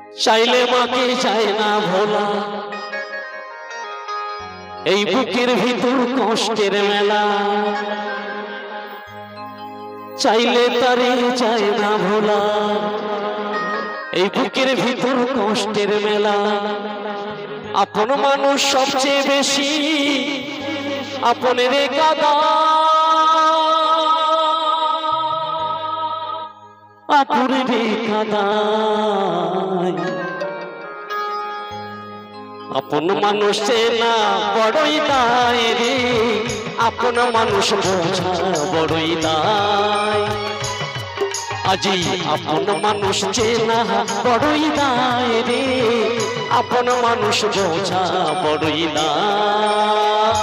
চাইলে মাকে চায় না ভোলা, এই বুকের ভিতর কষ্টের মেলা। চাইলে তারে চায় না ভোলা, এই বুকের ভিতর কষ্টের মেলা। আপন মানুষ সবচেয়ে বেশি আপনের কাদা, আপনের কাদায়। আপন মানুষ চেনা বড়ই দায় রে, আপন মানুষ বোঝা বড়ই দায়। আজি আপন মানুষ চেনা বড়ই দায় রে, আপন মানুষ বোঝা বড়ই দায়।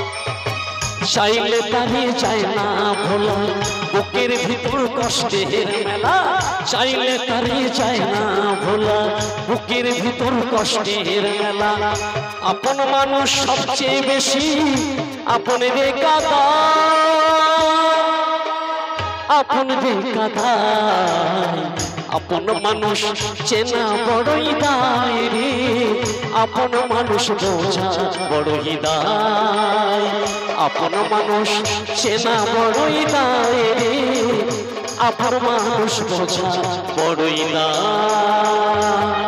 চাইলে তারে চায় না ভোলা, বুকের ভিতর কষ্টের মেলা। চাইলে তারে চায় না ভোলা, বুকের ভিতর কষ্টের মেলা। আপন মানুষ সবচেয়ে বেশি আপনের কাদা, আপনের কাদায়। আপন মানুষ চেনা বড়ই দায় রে, আপন মানুষ বোঝা বড়ই দায়। আপন মানুষ চেনা বড়ই দায় রে, আপন মানুষ বোঝা বড়ই দায়।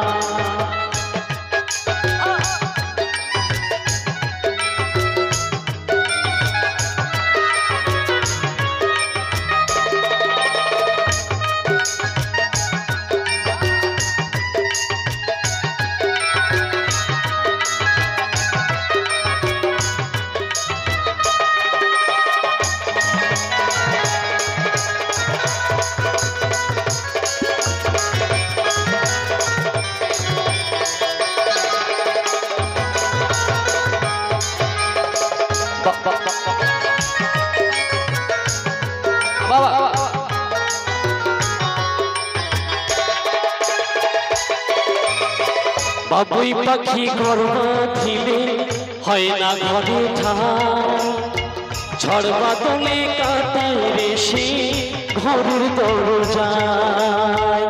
বাবুই পাখি ঘর বাঁধিলে হয় না ঘরে ঠাই, ঝড় বাদলে কাটায় রে সে ঘরের দরজায়।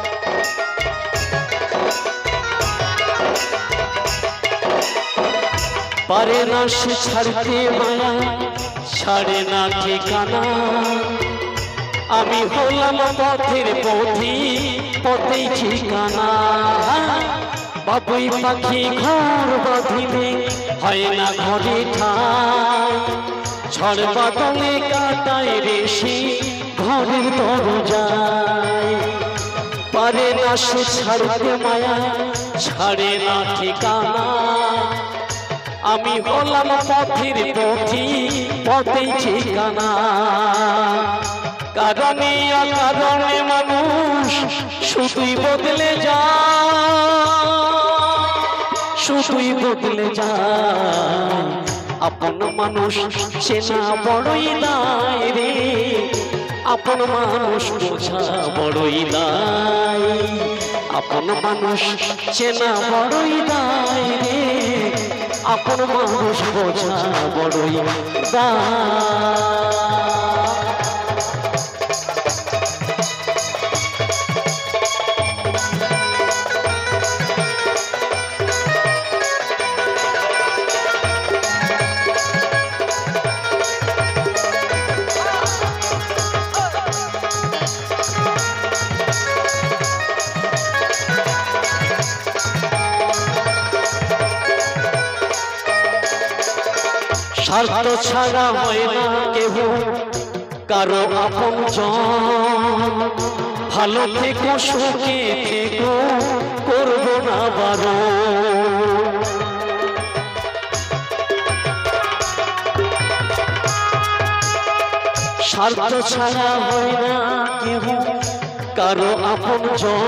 পারে না সে ছাড়তে মায়া, ছাড়ে না ঠিকানা। আমি হলাম পথের পথি, পথেই ঠিকানা। বাবুই পাখি ঘর বাঁধিলে হয় না ঘরে ঠাই, ঝড় বাদলে কাটায় রে সে ঘরের দরজায়। পারে না সে ছাড়তে মায়া, ছাড়ে না ঠিকানা। আমি হলাম পথের পথি, পথেই ঠিকানা। কারণে অকারণে মানুষ শুধুই বদলে যায়, শুধুই বদলে যায়। আপন মানুষ চেনা বড়ই দায় রে, আপন মানুষ বোঝা বড়ই দায়। আপন মানুষ চেনা বড়ই দায় রে, আপন মানুষ বোঝা বড়ই দায়। স্বার্থ ছাড়া হয় না কেহ কারো আপনজন, ভালো থেকো সুখে থেকো করবো না বারণ। স্বার্থ ছাড়া হয় না কেহ কারো আপনজন,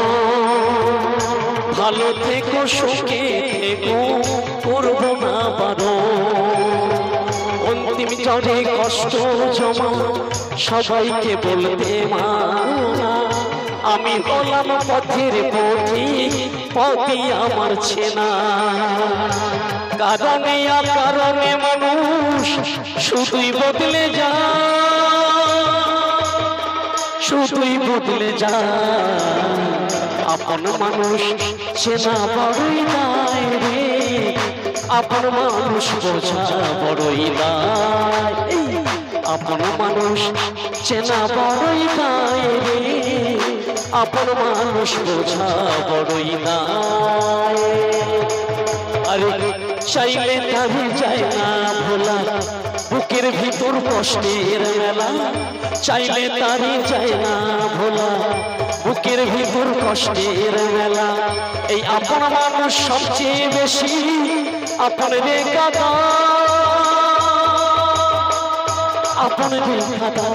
ভালো থেকো সুখে থেকো করবো না বারণ। অন্তিম চরে কষ্ট জমা সবাইকে বলতে মানা, আমি হলাম পথের পথি, পথই আমার চেনা। কারণে অকারণে মানুষ শুধুই বদলে যায়, শুধুই বদলে যায়। আপন মানুষ চেনা বড়ই দায় রে, আপন মানুষ বোঝা বড়ই দায়, আপন মানুষ চেনা বড়ই দায় রে, আপন মানুষ বোঝা বড়ই দায়। আরে চাইলে তারে যায় না ভোলা, বুকের ভিতর কষ্টের মেলা, চাইলে তারে যায় না ভোলা, বুকের ভিতর কষ্টের মেলা। এই আপন মানুষ সবচেয়ে বেশি আপন রে কাদা, আপন রে কাদা,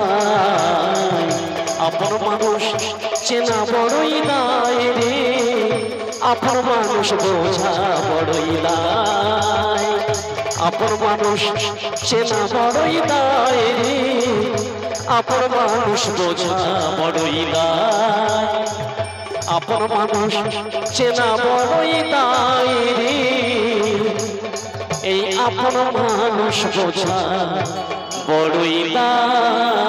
আপন মানুষ চেনা বড়ই দায় রে, আপন মানুষ বোঝা বড়ই দায়, আপন মানুষ চেনা বড়ই দায় রে, আপন মানুষ বোঝা বড়ই দায়, আপন মানুষ চেনা বড়ই দায় রে, এই আপন মানুষ বোঝা বড়ই দায়।